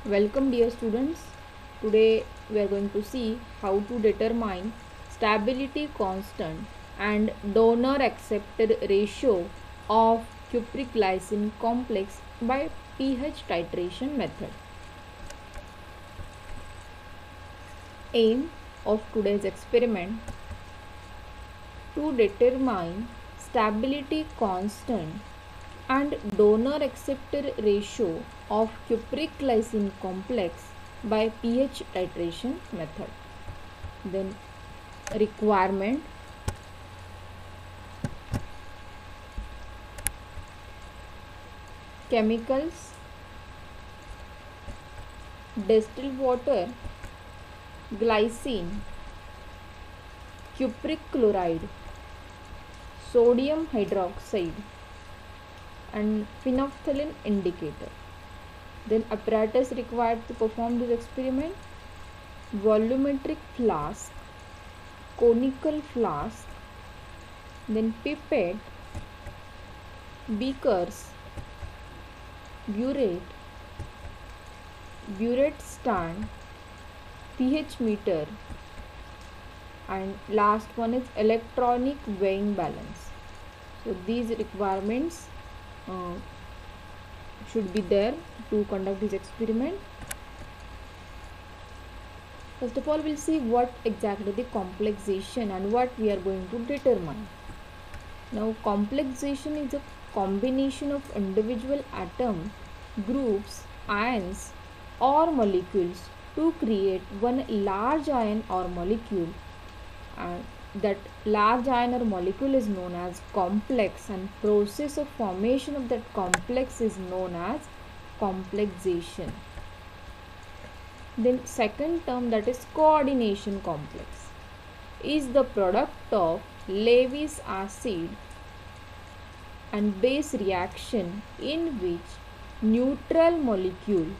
Welcome dear students. Today we are going to see how to determine stability constant and donor accepted ratio of cupric glycine complex by pH titration method. Aim of today's experiment: to determine stability constant and donor accepted ratio of cupric glycine complex by pH titration method. Then requirement: chemicals, distilled water, glycine, cupric chloride, sodium hydroxide and phenolphthalein indicator. Then apparatus required to perform this experiment: volumetric flask, conical flask, then pipette, beakers, burette stand, pH meter, and last one is electronic weighing balance. So these requirements should be there to conduct this experiment. First of all, we'll see what exactly the complexation and what we are going to determine. Now, complexation is a combination of individual atom, groups, ions or molecules to create one large ion or molecule, and that large ion or molecule is known as complex, and process of formation of that complex is known as complexation. Then second term, that is coordination complex, is the product of Lewis acid and base reaction in which neutral molecule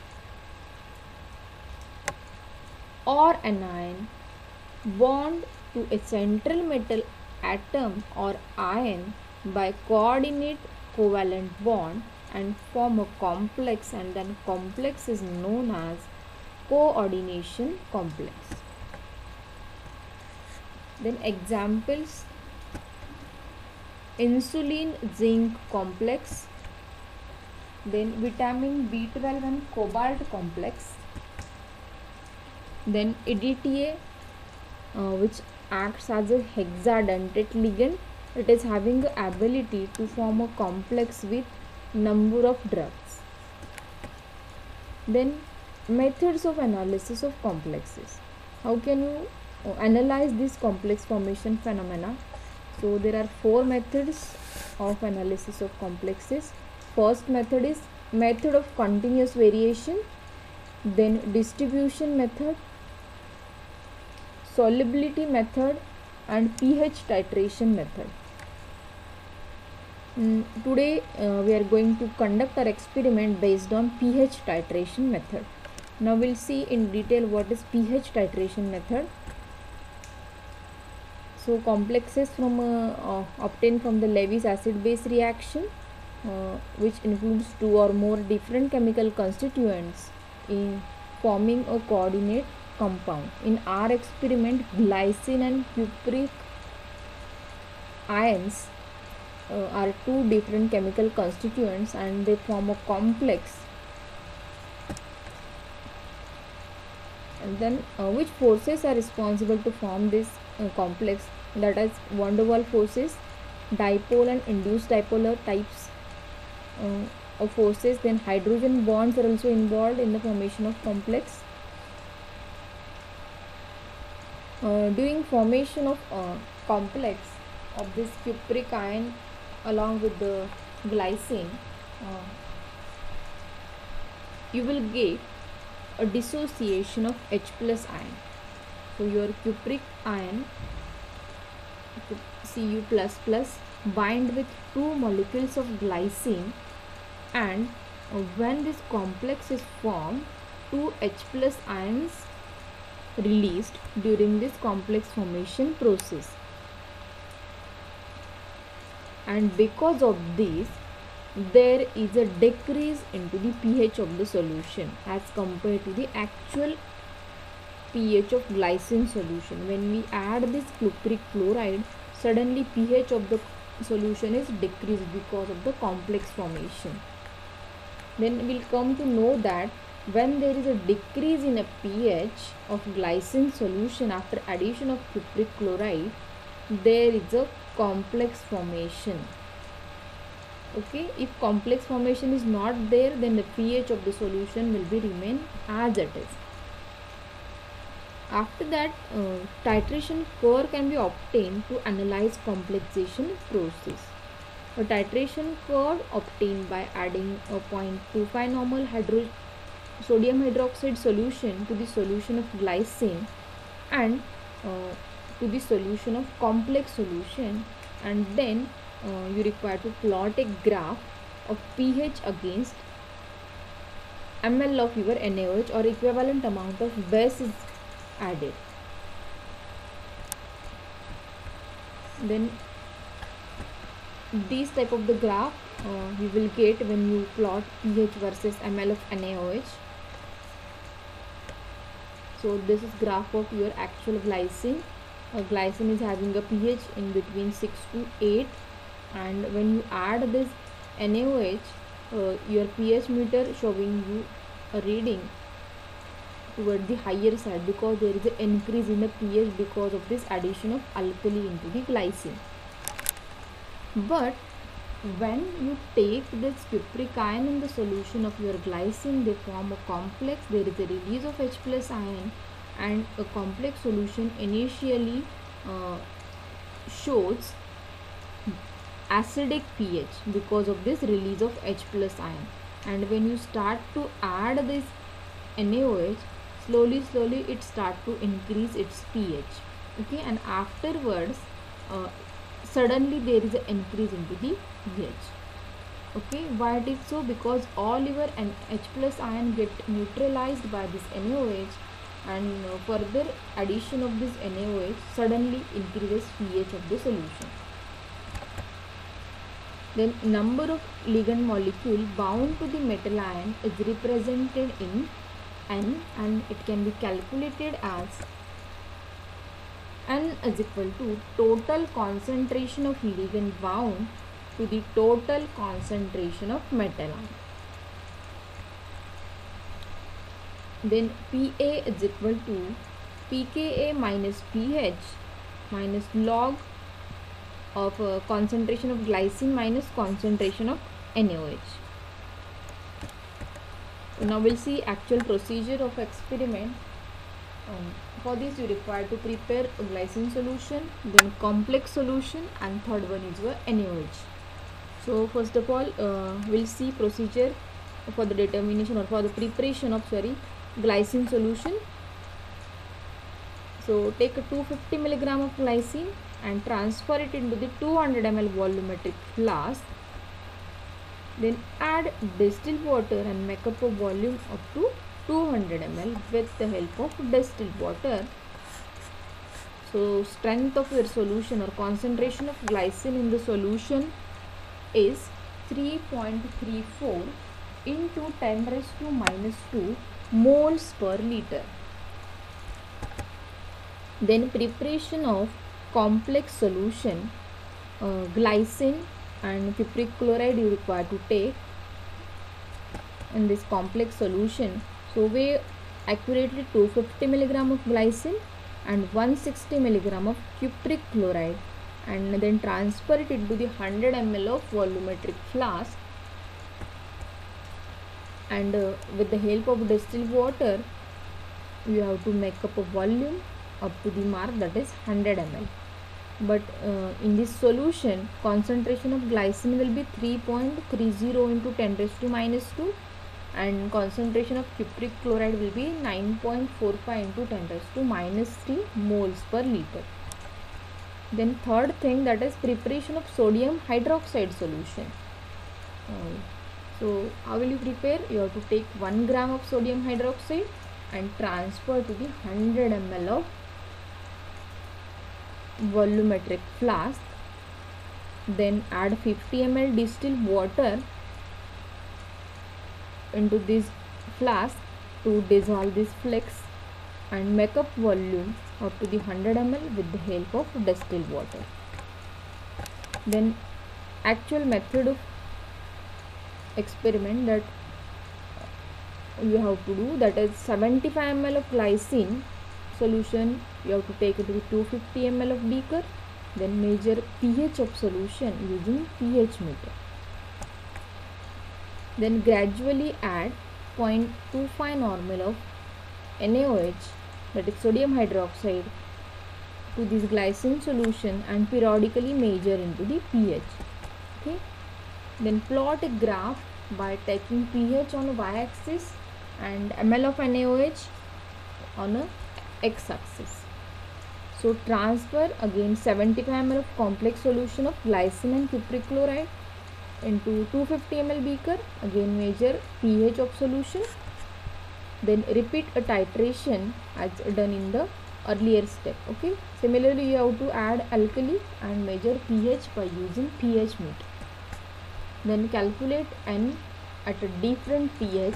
or anion bond to a central metal atom or ion by coordinate covalent bond and form a complex, and then complex is known as coordination complex. Then examples: insulin zinc complex, then vitamin B12 and cobalt complex, then EDTA which acts as a hexadentate ligand. It is having the ability to form a complex with number of drugs. Then methods of analysis of complexes. How can you analyze this complex formation phenomena? So there are four methods of analysis of complexes. First method is method of continuous variation, then distribution method, solubility method and pH titration method. Today we are going to conduct our experiment based on pH titration method. Now we'll see in detail what is pH titration method. So complexes from obtained from the Lewis acid base reaction, which includes two or more different chemical constituents in forming a coordinate compound. In our experiment, glycine and cupric ions are two different chemical constituents and they form a complex. And then which forces are responsible to form this complex? That is van der Waals forces, dipole and induced dipolar types of forces. Then hydrogen bonds are also involved in the formation of complex. During formation of complex of this cupric ion along with the glycine, you will get a dissociation of H plus ion. So your cupric ion Cu plus plus bind with two molecules of glycine, and when this complex is formed, two H plus ions released during this complex formation process. And because of this, there is a decrease into the pH of the solution as compared to the actual pH of glycine solution. When we add this cupric chloride, suddenly pH of the solution is decreased because of the complex formation. Then we'll come to know that when there is a decrease in a pH of glycine solution after addition of cupric chloride, there is a complex formation. Okay, if complex formation is not there, then the pH of the solution will be remain as it is. After that, titration curve can be obtained to analyze complexation process. A titration curve obtained by adding a 0.25 normal sodium hydroxide solution to the solution of glycine and to the solution of complex solution, and then you require to plot a graph of pH against ml of your NaOH or equivalent amount of base is added. Then these type of the graph you will get when you plot pH versus ml of NaOH. So this is graph of your actual glycine. Glycine is having a pH in between 6 to 8, and when you add this NaOH, your pH meter showing you a reading toward the higher side because there is an increase in the pH because of this addition of alkali into the glycine. But when you take this cupric ion in the solution of your glycine, they form a complex. There is a release of H plus ion, and a complex solution initially shows acidic pH because of this release of H plus ion. And when you start to add this NaOH, slowly it start to increase its pH. Okay, and afterwards suddenly there is an increase into the pH. Okay, why it is so? Because all your H plus ion get neutralized by this NaOH, and further addition of this NaOH suddenly increases pH of the solution. Then number of ligand molecule bound to the metal ion is represented in N, and it can be calculated as N is equal to total concentration of ligand bound to the total concentration of metal ion. Then Pa is equal to pKa minus pH minus log of concentration of glycine minus concentration of NaOH. So now we'll see actual procedure of experiment. For this you require to prepare a glycine solution, then complex solution, and third one is your NaOH. So first of all we'll see procedure for the determination or for the preparation of glycine solution. So take a 250 mg of glycine and transfer it into the 200 ml volumetric flask. Then add distilled water and make up a volume up to 200 ml with the help of distilled water. So strength of your solution or concentration of glycine in the solution is 3.34 into 10 raised to minus 2 moles per liter. Then preparation of complex solution, glycine and cupric chloride you require to take in this complex solution. So weigh accurately 250 mg of glycine and 160 mg of cupric chloride, and then transfer it into the 100 ml of volumetric flask, and with the help of distilled water you have to make up a volume up to the mark, that is 100 ml. But in this solution concentration of glycine will be 3.30 into 10 raised to minus 2, and concentration of cupric chloride will be 9.45 into 10 raised to minus 3 moles per liter. Then third thing, that is preparation of sodium hydroxide solution. So how will you prepare? You have to take 1 gram of sodium hydroxide and transfer to the 100 ml of volumetric flask. Then add 50 ml distilled water into this flask to dissolve this flakes and make up volume up to the 100 ml with the help of distilled water. Then actual method of experiment that you have to do, that is 75 ml of glycine solution you have to take into 250 ml of beaker, then measure pH of solution using pH meter. Then gradually add 0.25 normal of NaOH, that is sodium hydroxide, to this glycine solution and periodically measure into the pH. Okay. Then plot a graph by taking pH on a y-axis and ml of NaOH on a x-axis. So transfer again 75 ml of complex solution of glycine and cupric chloride into 250 ml beaker. Again measure pH of solution. Then repeat a titration as done in the earlier step. Okay. Similarly, you have to add alkali and measure pH by using pH meter. Then calculate N at a different pH.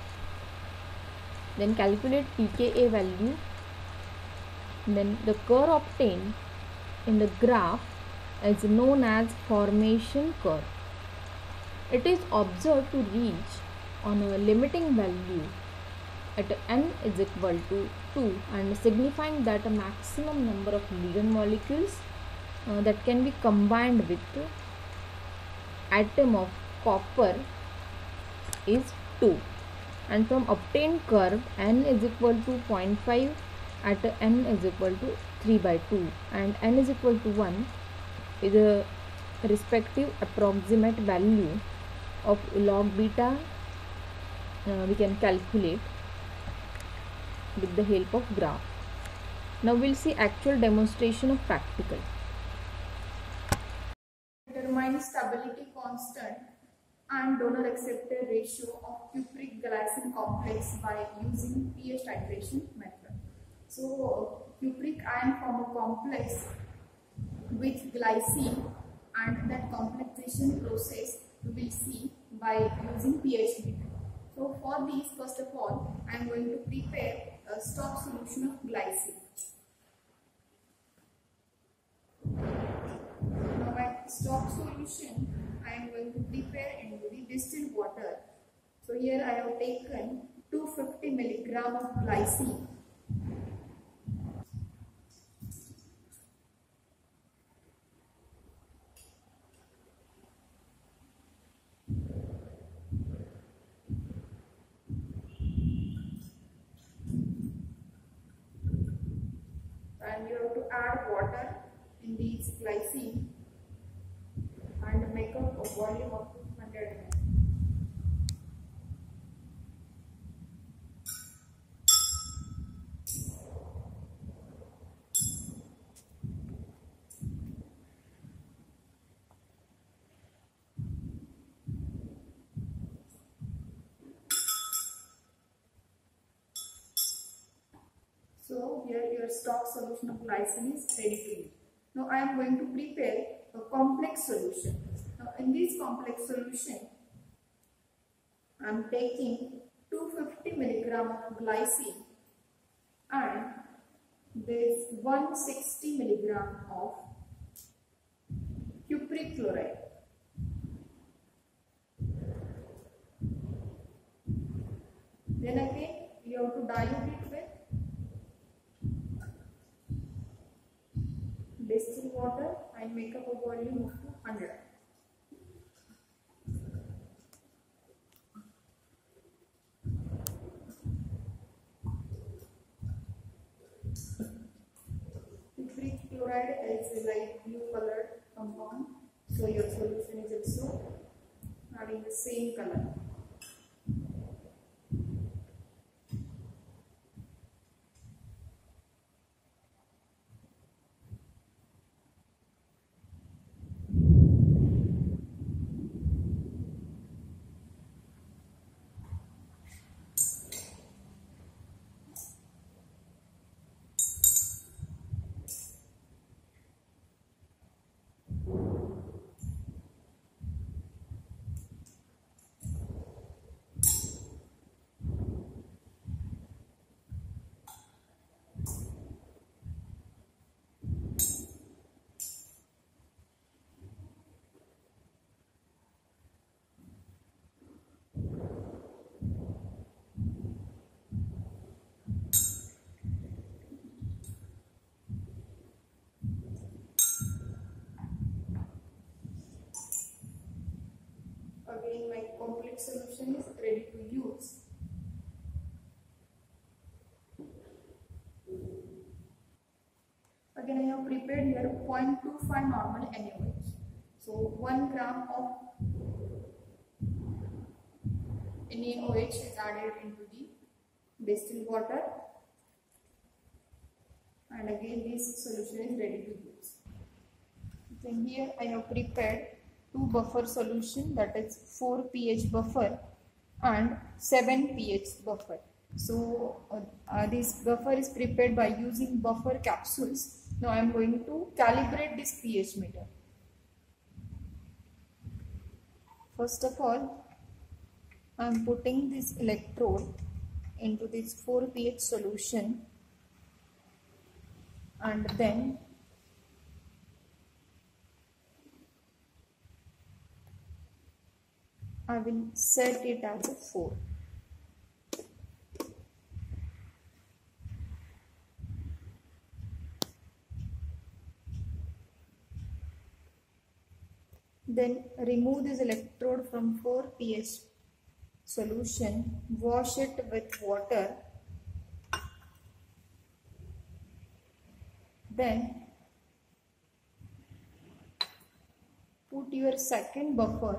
Then calculate pKa value. Then the curve obtained in the graph is known as formation curve. It is observed to reach on a limiting value at n is equal to 2 and signifying that a maximum number of ligand molecules that can be combined with atom of copper is 2, and from obtained curve n is equal to 0.5 at n is equal to 3 by 2 and n is equal to 1 is a respective approximate value of log beta we can calculate with the help of graph. Now we'll see actual demonstration of practical. Determine stability constant and donor acceptor ratio of cupric glycine complex by using pH titration method. So cupric ion form a complex with glycine, and that complexation process we will see by using pH meter. So for these, first of all, I am going to prepare a stock solution of glycine. Now my stock solution I am going to prepare into the distilled water. So here I have taken 250 milligram of glycine. And you have to add water in these glycine and make up a volume of 200 ml. So here your stock solution of glycine is ready to use. Now I am going to prepare a complex solution. Now in this complex solution, I am taking 250 milligram of glycine and this 160 milligram of cupric chloride. Then again you have to dilute it with distilled water and make up a volume of 200. Cupric chloride is a light blue colored compound, so your solution is also having the same color. again my complex solution is ready to use. Again I have prepared here 0.25 normal NaOH. So 1 gram of NaOH is added into the distilled water, and again this solution is ready to use. Then here I have prepared 2 buffer solution, that is 4 pH buffer and 7 pH buffer. So this buffer is prepared by using buffer capsules. Now I am going to calibrate this pH meter. First of all, I am putting this electrode into this 4 pH solution, and then I will set it as a 4. Then remove this electrode from 4 pH solution, wash it with water, then put your second buffer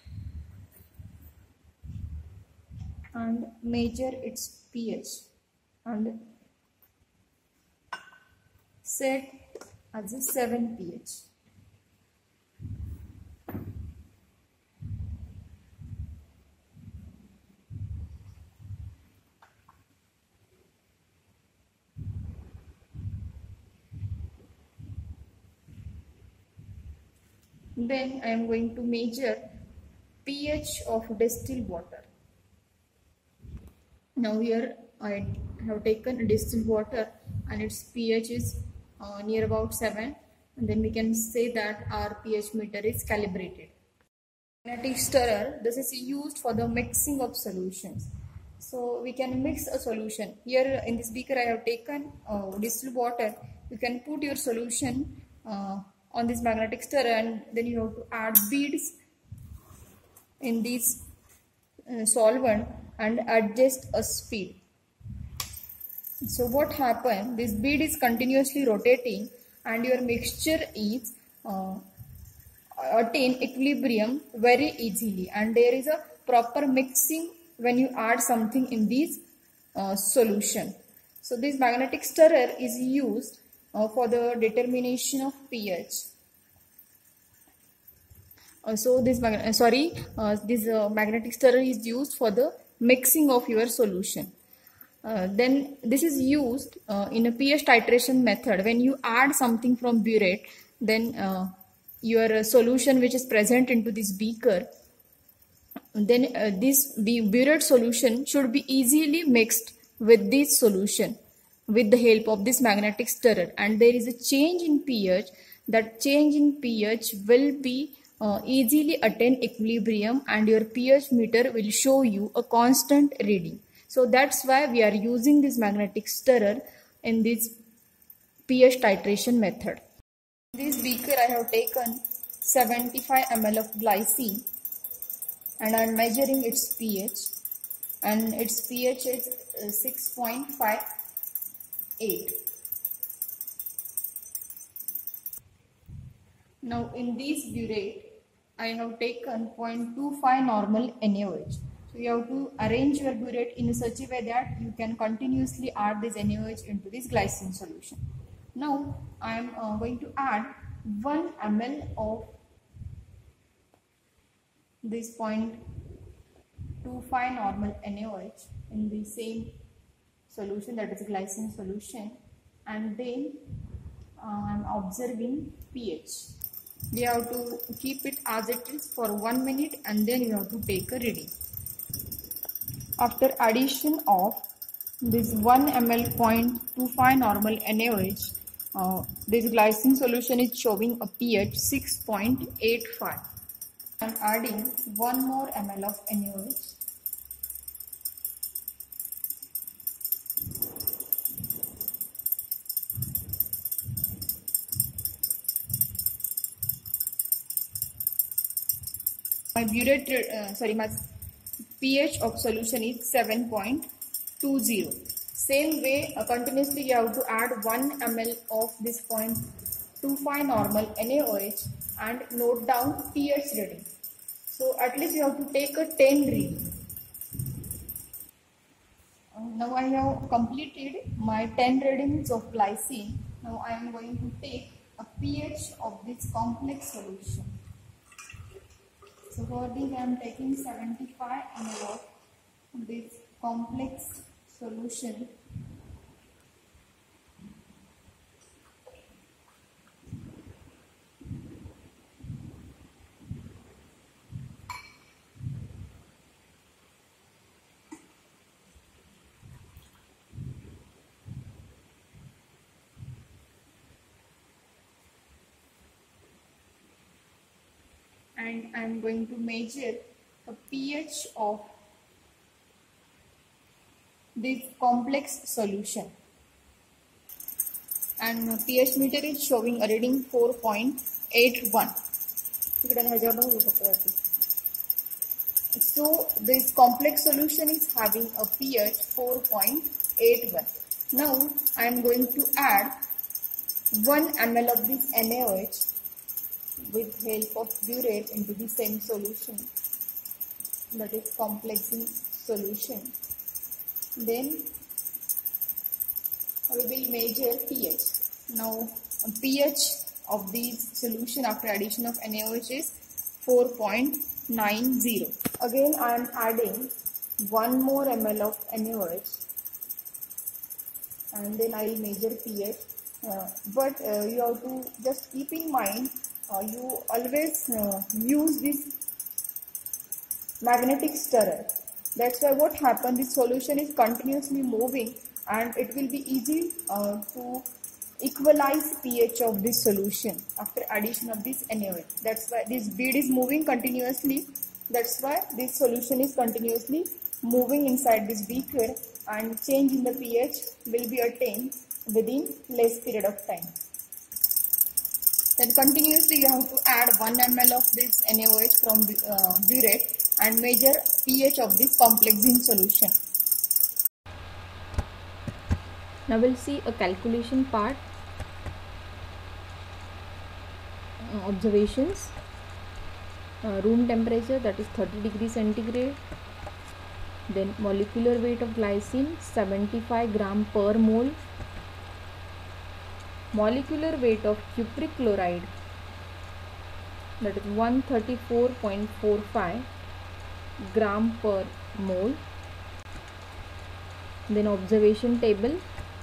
and measure its pH and set as a 7 pH. Then I am going to measure pH of distilled water. Now here I have taken distilled water and its pH is near about 7, and then we can say that our pH meter is calibrated. Magnetic stirrer, this is used for the mixing of solutions. So we can mix a solution. Here in this beaker I have taken distilled water. You can put your solution on this magnetic stirrer, and then you have to add beads in this solvent and adjust a speed. So what happens, this bead is continuously rotating and your mixture is attain equilibrium very easily, and there is a proper mixing when you add something in this solution. So this magnetic stirrer is used for the determination of pH. This magnetic stirrer is used for the mixing of your solution. Then this is used in a pH titration method. When you add something from burette, then your solution which is present into this beaker, then this burette solution should be easily mixed with this solution with the help of this magnetic stirrer, and there is a change in pH. That change in pH will be easily attain equilibrium, and your pH meter will show you a constant reading. So that's why we are using this magnetic stirrer in this pH titration method. In this beaker I have taken 75 ml of glycine and I am measuring its pH, and its pH is 6.58. Now in this burette I have taken 0.25 normal NaOH. So you have to arrange your burette in such a way that you can continuously add this NaOH into this glycine solution. Now I am going to add 1 ml of this 0.25 normal NaOH in the same solution, that is glycine solution, and then I am observing pH. We have to keep it as it is for 1 minute, and then you have to take a reading. After addition of this 1 ml 0.25 normal NaOH, this glycine solution is showing a pH 6.85. I am adding 1 more ml of NaOH. My my pH of solution is 7.20. Same way, continuously you have to add 1 ml of this 0.25 normal NaOH and note down pH reading. So at least you have to take a 10 reading. Now I have completed my 10 readings of glycine. Now I am going to take a pH of this complex solution. So for this I am taking 75 ml of this complex solution. And I am going to measure the pH of this complex solution. And pH meter is showing a reading 4.81. So this complex solution is having a pH 4.81. Now I am going to add 1 ml of this NaOH with help of burette into the same solution, that is complexing solution. Then we will measure pH. Now pH of this solution after addition of NaOH is 4.90. Again I am adding 1 more ml of NaOH and then I will measure pH. But you have to just keep in mind, you always use this magnetic stirrer. That's why what happens, this solution is continuously moving and it will be easy to equalize pH of this solution after addition of this NaOH. That's why this bead is moving continuously. That's why this solution is continuously moving inside this beaker and change in the pH will be attained within less period of time. Then continuously you have to add 1 ml of this NaOH from burette and measure pH of this complexing solution. Now we'll see a calculation part. Observations. Room temperature, that is 30 degrees centigrade. Then molecular weight of glycine 75 gram per mole. Molecular weight of cupric chloride, that is 134.45 gram per mole. Then observation table.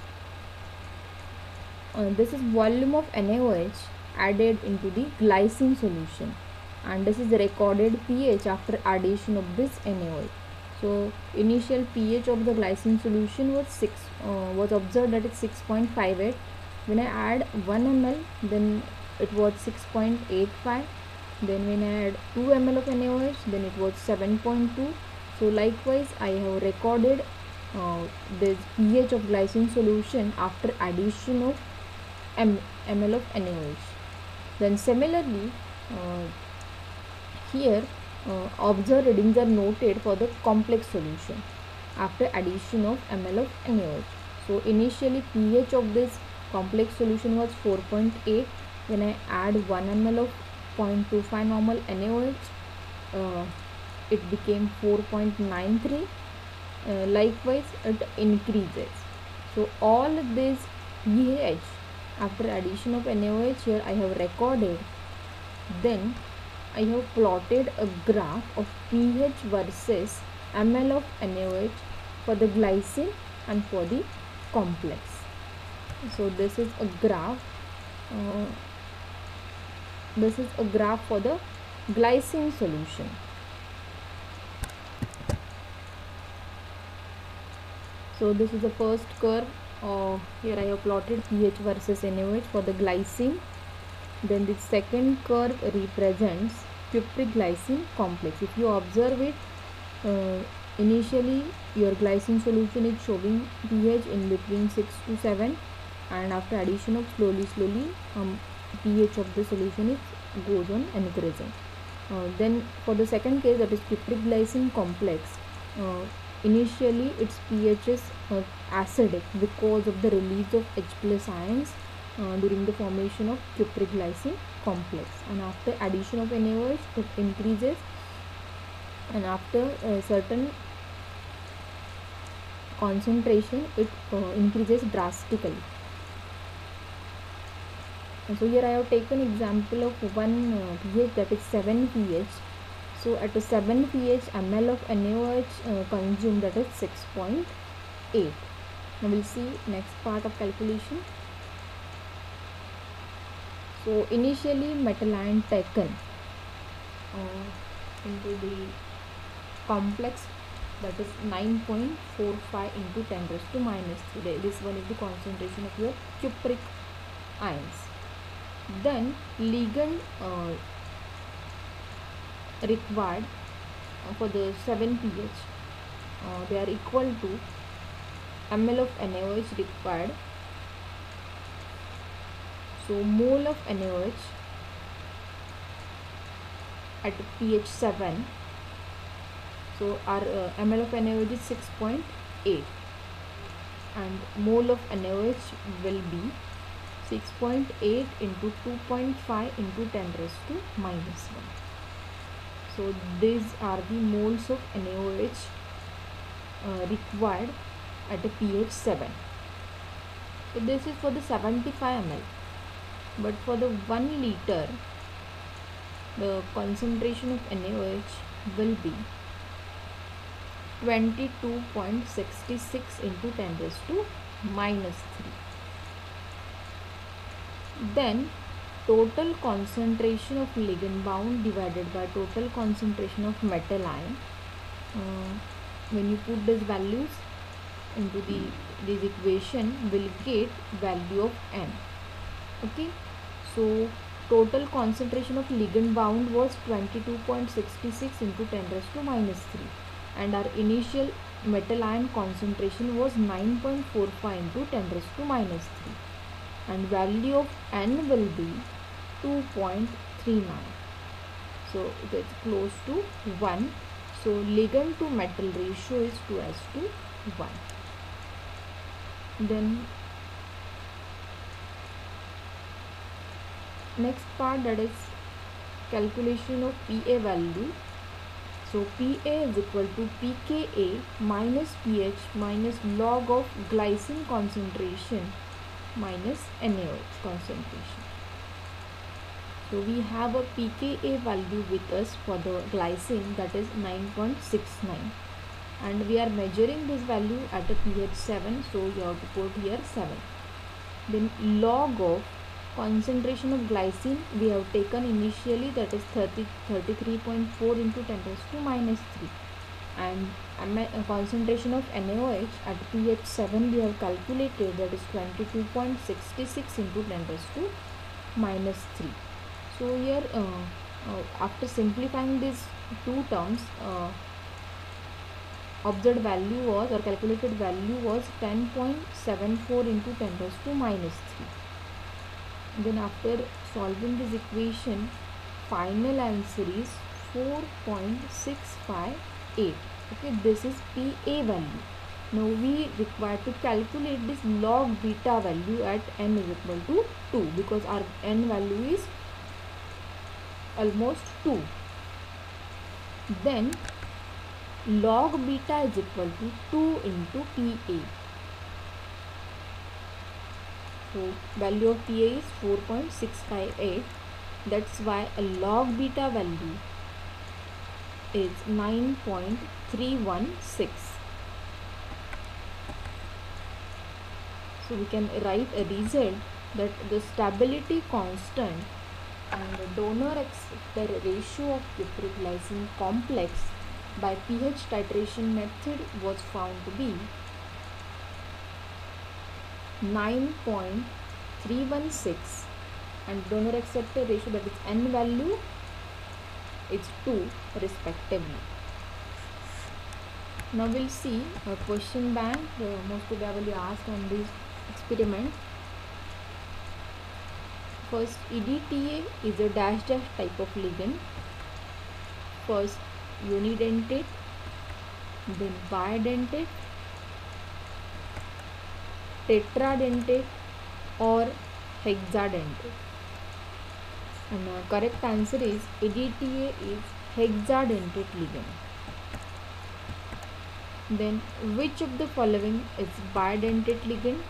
This is volume of NaOH added into the glycine solution, and this is the recorded pH after addition of this NaOH. So initial pH of the glycine solution was observed that it's 6.58. When I add 1 ml, then it was 6.85. Then when I add 2 ml of NaOH, then it was 7.2. So likewise, I have recorded this pH of glycine solution after addition of ml of NaOH. Then similarly, here observed readings are noted for the complex solution after addition of ml of NaOH. So initially pH of this complex solution was 4.8. When I add 1 ml of 0.25 normal NaOH, it became 4.93. Likewise, it increases. So all this pH after addition of NaOH here I have recorded. Then I have plotted a graph of pH versus ml of NaOH for the glycine and for the complex. So this is a graph. This is a graph for the glycine solution. So this is the first curve. Here I have plotted pH versus NaOH for the glycine. Then the second curve represents cupric glycine complex. If you observe it, initially your glycine solution is showing pH in between 6 to 7, and after addition of slowly pH of the solution goes on increasing. Then for the second case, that is cupric glycine complex, initially its pH is acidic because of the release of H plus ions during the formation of cupric glycine complex, and after addition of NaOH it increases, and after a certain concentration it increases drastically. So here I have taken example of one pH, that is 7 pH. So at a 7 pH, ml of NaOH consumed, that is 6.8. Now we'll see next part of calculation. So initially metal ion taken into the complex, that is 9.45 into 10 raised to minus 3. This one is the concentration of your cupric ions. Then ligand required for the 7 pH, they are equal to ml of NaOH required. So mole of NaOH at pH 7, so our ml of NaOH is 6.8, and mole of NaOH will be 6.8 into 2.5 into 10 raised to minus 1. So these are the moles of NaOH required at a pH 7. So this is for the 75 ml, but for the 1 liter the concentration of NaOH will be 22.66 into 10 raised to minus 3. Then total concentration of ligand bound divided by total concentration of metal ion, when you put these values into this equation, will get value of n. Okay, so total concentration of ligand bound was 22.66 into 10 raised to minus 3, and our initial metal ion concentration was 9.45 into 10 raised to minus 3, and value of n will be 2.39. So it's close to 1. So ligand to metal ratio is 2:1. Then next part, that is calculation of PA value. So PA is equal to pKa minus pH minus log of glycine concentration minus NaOH concentration. So we have a pKa value with us for the glycine, that is 9.69, and we are measuring this value at a pH 7, so you have to put here 7. Then log of concentration of glycine we have taken initially, that is 33.4 into 10 raised to minus 3, and concentration of NaOH at pH 7 we have calculated, that is 22.66 into 10 raised to minus 3. So here after simplifying these two terms, observed value was, or calculated value was 10.74 into 10 raised to minus 3. Then after solving this equation, final answer is 4.658. Okay, this is PA value. Now we require to calculate this log beta value at n is equal to 2, because our n value is almost 2. Then log beta is equal to 2 into PA. So value of PA is 4.658. That's why a log beta value is 9.316. So we can write a result that the stability constant and the donor acceptor ratio of cupric glycine complex by pH titration method was found to be 9.316, and donor acceptor ratio, that is n value, is 2 respectively. Now we'll see a question bank most probably asked on this experiment. First, EDTA is a dash type of ligand first unidentate, then bidentate, tetradentate, or hexadentate. And correct answer is EDTA is hexadentate ligand. Then which of the following is bidentate ligand?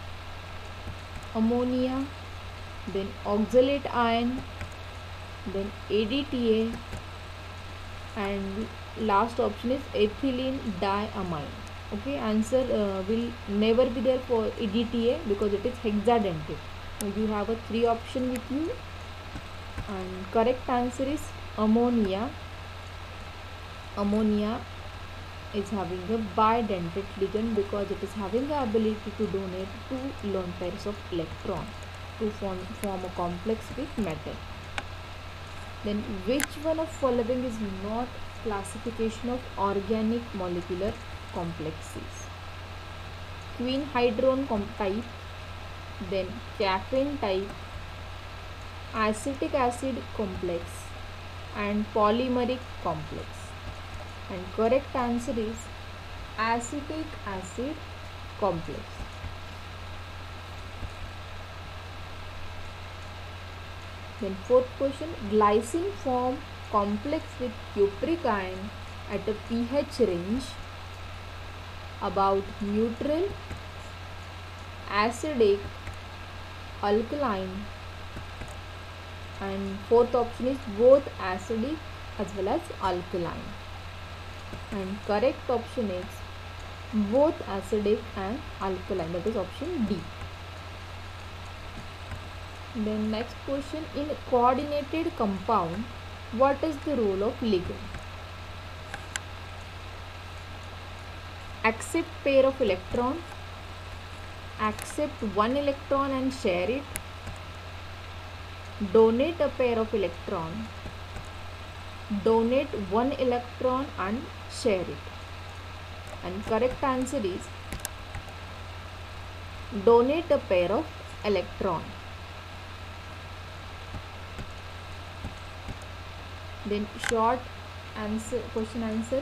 Ammonia, then oxalate ion, then ADTA, and last option is ethylene diamine. Okay, answer will never be there for EDTA because it is hexadentate. Now you have a 3 option with you, and correct answer is ammonia. Ammonia is having a bidentate ligand because it is having the ability to donate 2 lone pairs of electron to form a complex with metal. Then which one of following is not classification of organic molecular complexes? Quinhydrone type, then caffeine type, acetic acid complex, and polymeric complex. And correct answer is acetic acid complex. Then fourth question, glycine form complex with cupric ion at a pH range about neutral, acidic, alkaline, and fourth option is both acidic as well as alkaline. And correct option is both acidic and alkaline, that is option D. Then next question, in coordinated compound, what is the role of ligand? Accept pair of electron, accept 1 electron and share it, donate a pair of electron, donate 1 electron and share it. And correct answer is donate a pair of electron. Then short answer questions,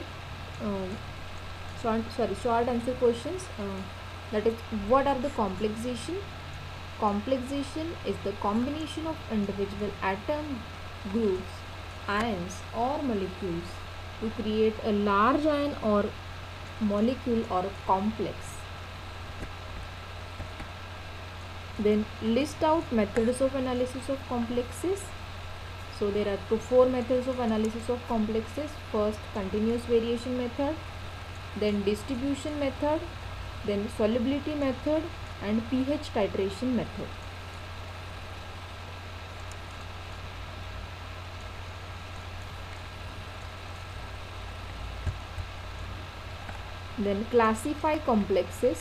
that is, what are the complexation? Complexation is the combination of individual atom, groups, ions or molecules to create a large ion or molecule or a complex. Then list out methods of analysis of complexes. So there are 4 methods of analysis of complexes. First, continuous variation method, then distribution method, then solubility method, and pH titration method. Then classify complexes.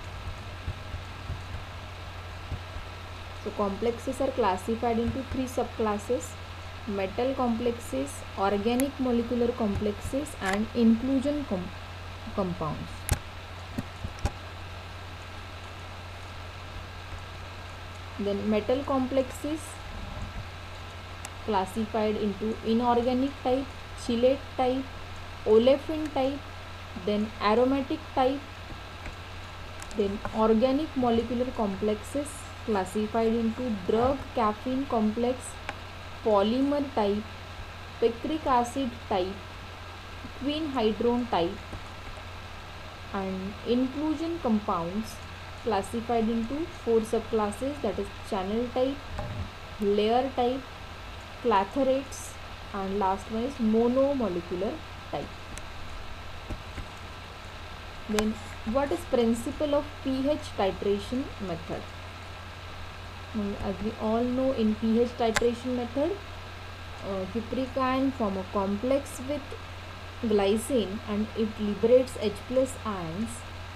So complexes are classified into 3 subclasses: metal complexes, organic molecular complexes, and inclusion compounds. Then metal complexes classified into inorganic type, chelate type, olefin type, then aromatic type. Then organic molecular complexes classified into drug caffeine complex, polymer type, picric acid type, quinhydrone type. And inclusion compounds classified into 4 subclasses, that is channel type, layer type, clathrates, and last one is monomolecular type. Then what is principle of pH titration method? As we all know, in pH titration method, cupric ion form a complex with glycine and it liberates H plus ions,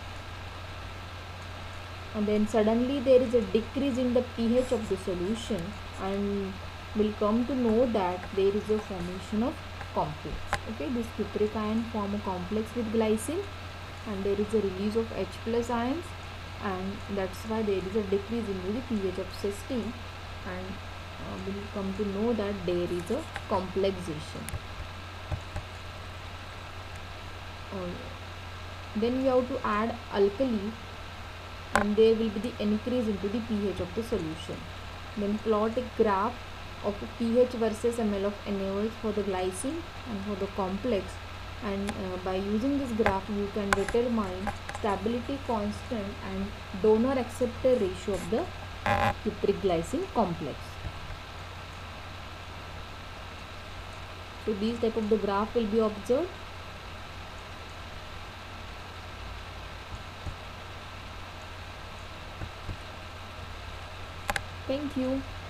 and then suddenly there is a decrease in the pH of the solution, and we'll come to know that there is a formation of complex. Okay, this cupric ion form a complex with glycine and there is a release of H plus ions, and that's why there is a decrease in the pH of cysteine, and we'll come to know that there is a complexation. then you have to add alkali, and there will be the increase into the pH of the solution. Then plot a graph of pH versus ml of NaOH for the glycine and for the complex, and by using this graph you can determine stability constant and donor acceptor ratio of the pipric glycine complex. So these type of the graph will be observed. Thank you.